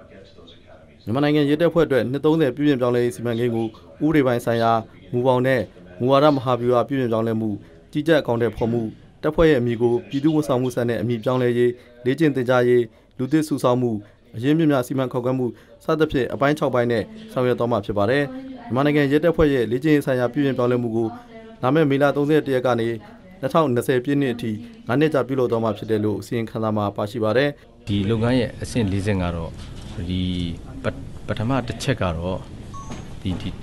မြန်မာနိုင်ငံရဲတပ်ဖွဲ့အတွက်နှစ်30ပြည်ပြင်ပြောင်းလဲရေးစီမံကိန်းကိုဥပဒေပိုင်းဆိုင်ရာမူပေါင်းနဲ့မူဝါဒမဟာဗျူဟာပြည်ပြင်ပြောင်းလဲမှုကြီးကြပ်အကောင့်တဲ့ဖော်မှုတပ်ဖွဲ့ရဲ့အမည်ကိုပြည်သူ့ဝန်ဆောင်မှုစံနဲ့အမည်ပြောင်းလဲရေးလေ့ကျင့်သင်ကြားရေးလူသစ်စုဆောင်းမှုအရင်းမြစ်များစီမံခန့်ခွဲမှုစသဖြင့်အပိုင်း6ပိုင်းနဲ့ဆောင်ရွက်သွားမှာဖြစ်ပါတယ်။မြန်မာနိုင်ငံရဲတပ်ဖွဲ့ရဲ့လေ့ကျင့်ရေးဆိုင်ရာပြည်ပြင်ပြောင်းလဲမှုကိုလာမယ့်မေလ31ရက်ကနေ2020ပြည့်နှစ်အထိ9နှစ်ကြာပြုလုပ်သွားမှာဖြစ်တယ်လို့အစီရင်ခံစာမှာပါရှိပါတယ်။ဒီလုပ်ငန်းရဲ့အဆင့်၄ဆင့်ကတော့ဒီပထမတစ်ချက်ကတော့ဒီ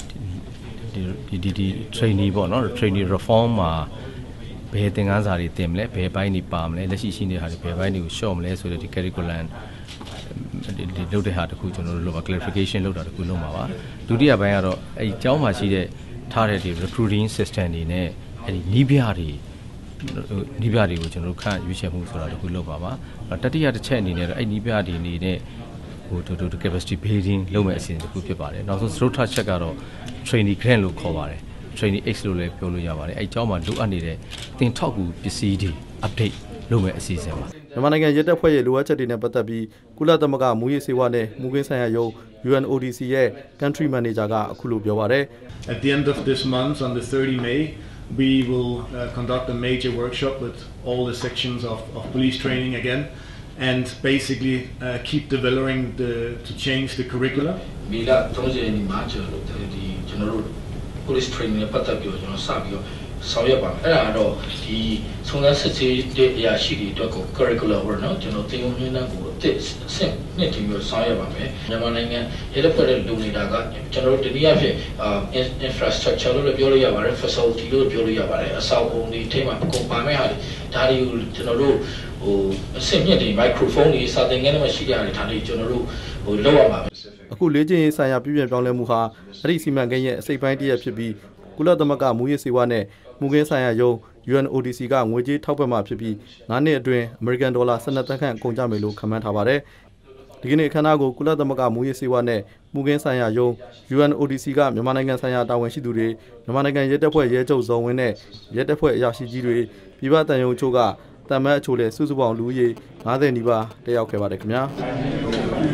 trainee ပေါ့နော် trainee reform မှာဘယ်သင်ခန်းစာတွေတင်မလဲဘယ်ပိုင်းတွေပါမလဲလက်ရှိရှိနေတဲ့ဟာတွေဘယ်ပိုင်းတွေကိုရှော့မလဲဆိုတဲ့ဒီ curriculum ဒီလုပ်တဲ့ဟာတခုကျွန်တော်တို့လုပ်ပါ clarification လုပ်တာတခုလုပ်မှာပါဒုတိယပိုင်းကတော့အဲ့ဒီကျောင်းမှာရှိတဲ့ထားတဲ့ဒီ recruiting system တွေနဲ့အဲ့ဒီနီးပြတွေကိုကျွန်တော်တို့ခန့်ရွေးချယ်မှုဆိုတာတခုလုပ်ပါတတိယတစ်ချက်အနေနဲ့အဲ့နီးပြတွေနေတဲ့ဟိုတို့ capacity building လုပ်မဲ့အစီအစဉ်တစ်ခုဖြစ်ပါတယ်နောက်ဆုံးစတုထချက်ကတော့ training grant လို့ခေါ်ပါတယ် training X လို့လည်းပြောလို့ရပါတယ်အဲ့အကြောင်းမှာလိုအပ်နေတဲ့သင်ထောက်ကူပစ္စည်းတွေ update လုပ်မဲ့အစီအစဉ်ပါမြန်မာနိုင်ငံရဲတပ်ဖွဲ့ရဲ့လိုအပ်ချက်တွေနဲ့ပတ်သက်ပြီးကုလသမဂ္ဂမူရေးစေဝါနဲ့မူခင်းဆိုင်ရာရုံး UNODC ရဲ့ country manager ကအခုလိုပြောပါတယ် At the end of this month on the 30 May we will conduct a major workshop with all the sections of police training again and basically keep developing to change the curriculum. မိလာ30ရက်နေ့မှာကျွန်တော်တို့ police training နဲ့ပတ်သက်ပြီးတော့ကျွန်တော်စပြီးတော့ဆောင်ရွက်ပါမယ်အဲ့ဒါတော့ဒီစုံစမ်းစစ်ဆေးတဲ့အရာရှိတွေအတွက်ကို curriculum ပေါ့နော်ကျွန်တော်သင်ယူနေတဲ့အကိုအစ်အဆင့်နှစ်ထီမျိုးဆောင်ရွက်ပါမယ်မြန်မာနိုင်ငံရဲတပ်ဖွဲ့ရဲ့လူနေတာကကျွန်တော်တို့တနည်းအားဖြင့် infrastructure လို့ပြောလို့ရပါတယ် facility လို့ပြောလို့ရပါတယ်အဆောက်အုံတွေထိမှအကုန်ပါမဲ့ဟာတွေဒါတွေကိုကျွန်တော်တို့ဟိုအဆင့်မြင့်တွေ microphone တွေစာသင်ခန်းထဲမှာရှိကြတယ်ဒါတွေကျွန်တော်တို့ဟိုလောက်ရပါမယ်အခုလေ့ကျင့်ရေးဆိုင်ရာပြည်ပြင်ပြောင်းလဲမှုဟာအဲ့ဒီစီမံကိန်းရဲ့အစိတ်ပိုင်းတစ်ရပ်ဖြစ်ပြီးကုလသမဂ္ဂမူရေးစေဝါနဲ့မူခင်းဆိုင်ရာရုံး UNODC ကငွေကြေးထောက်ပံ့မှာဖြစ်ပြီး9နှစ်အတွင်းအမေရိကန်ဒေါ်လာ12သန်းခန့်ကုန်ကျမယ်လို့ခန့်မှန်းထားပါတယ်ဒီကနေ့အခမ်းအနားကိုကုလသမဂ္ဂမူရေးစေဝါနဲ့မူခင်းဆိုင်ရာရုံး UNODC ကမြန်မာနိုင်ငံဆိုင်ရာတာဝန်ရှိသူတွေမြန်မာနိုင်ငံရဲတပ်ဖွဲ့ရဲချုပ်ဇော်ဝင်းနဲ့ရဲတပ်ဖွဲ့အရာရှိကြီးတွေပြည်ပတန်ယုံချို့ကတမန်အချို့လည်းစုစုပေါင်းလူဦးရေ90နီးပါးတက်ရောက်ခဲ့ပါတယ်ခင်ဗျာ